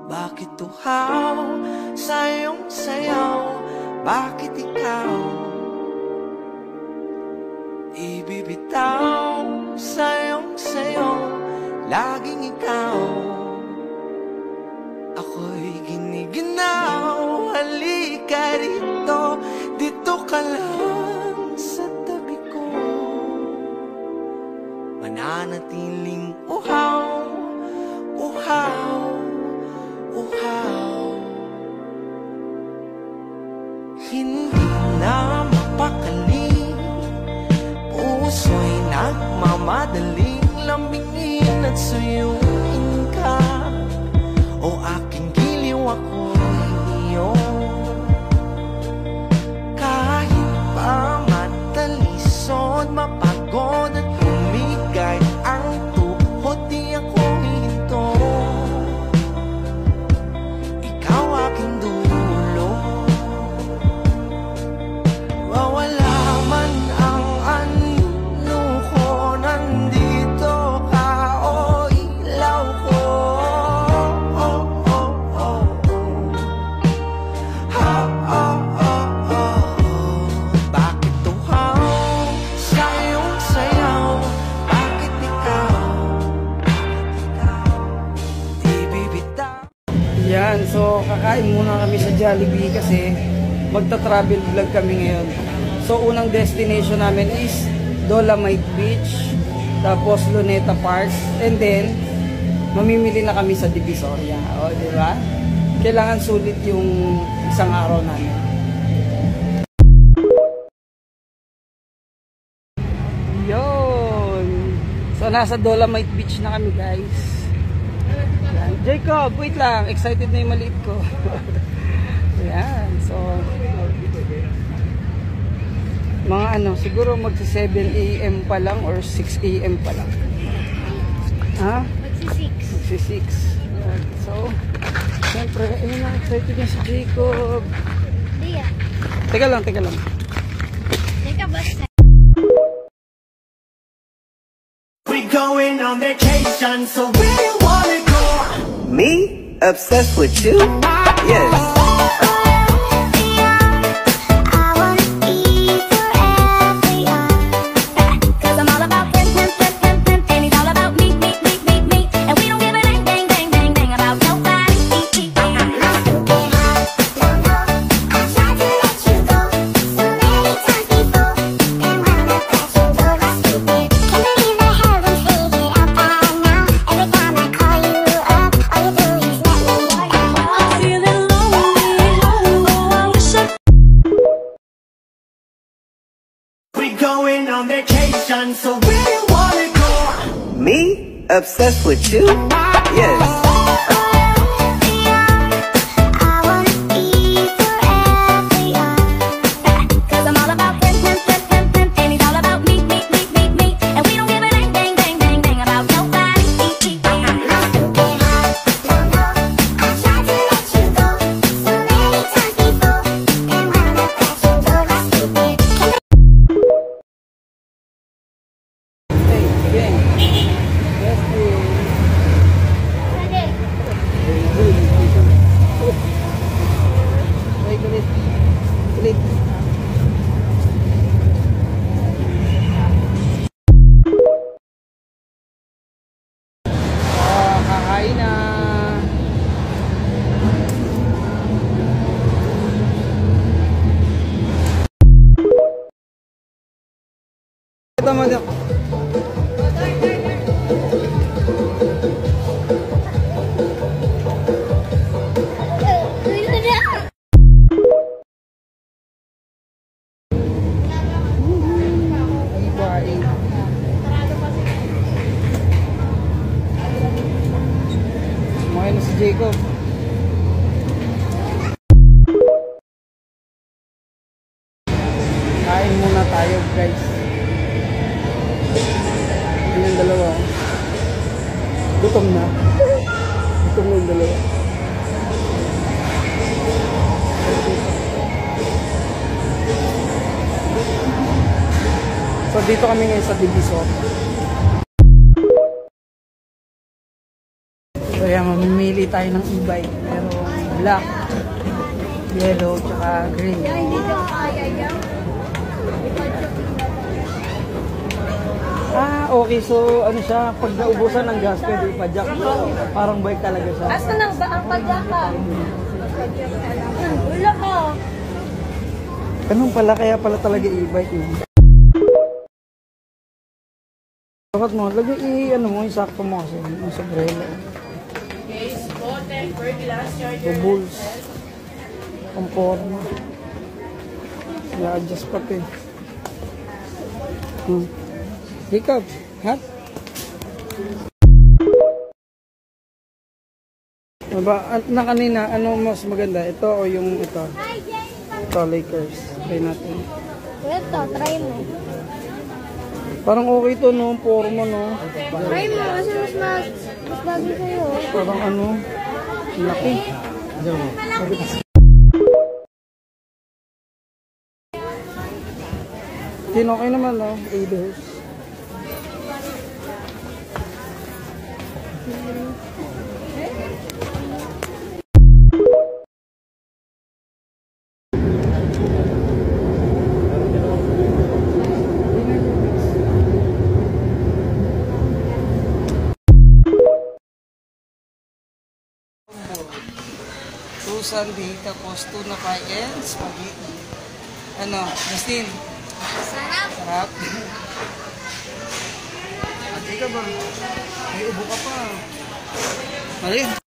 Bakit tuhaw sa iyong sayaw? Bakit ikaw ibibitaw sa iyong sayaw? Laging ikaw, ako'y giniginaw. Halika rito, dito ka lang sa tabi ko. Mananatiling uhaw, uhaw, uhaw. Hindi na mapakali, puso'y nagmamadaling lambingin at suyuin ka. O aking giliw, ako'y iyo. Kahit pa matalisod, mapagod at humigay ang tuhod, di ako hihinto. Ikaw aking dulo. Wawala man ang anyo ko, nandito ka, o ilaw ko. Bakit tuhaw sa iyong sayaw? Bakit ikaw ibibitaw? Yan, so kakain muna kami sa Jollibee kasi magta-travel vlog kami ngayon. So unang destination namin is Dolamite Beach, tapos Luneta Park, and then mamimili na kami sa Divisoria. O, di ba? Kailangan sulit yung isang araw namin. Yun! So nasa Dolamite Beach na kami, guys. Yan. Jacob, wait lang. Excited na yung maliit ko. Yan. So mga ano, siguro magsi 7 AM pa lang or 6 AM pa lang. Ha? Magsi 6. Yan. So, siyempre, ayun na, excited na si Jacob. Dia. Teka lang, teka lang. Jacob, basta. We going on vacation, so where you wanna go? Me? Obsessed with you? Yes. Going on vacation, so where you wanna go? Me? Obsessed with you? Yes. Tama na. Sumakay na si Jacob. Kain muna tayo, guys. Yung dalawa. Gutom na. Gutom na yung dalawa. So dito kami ngayon sa Divisoria. Kaya mamimili Namili tayo ng e-bike. Pero black, yellow, tsaka green. Okay. So, ano siya, pag naubusan ng gas, pwede ipa-jack. Parang bike talaga siya. Asa lang ba ang padyaka? Wala ka. Ganun pala, kaya pala talaga e-bike yun. Bakit mo, lagay ano mo, isakto mo kasi, yung sobrelo. Bubbles. Conforma. I-adjust pati. Hiccup, hat? Na kanina, ano mas maganda? Ito o yung ito? Ito, Lakers. Try natin. Ito, try mo. Parang okay to, no? Forma, no? Try mo kasi mas bagay sa'yo. Parang ano? Laki. Okay naman, no? Aiders. Sunday, tapos tuna pie and spaghetti. Ano, Justine? Sarap. Sarap. Ate ka ba? May ubo ka pa. Mali.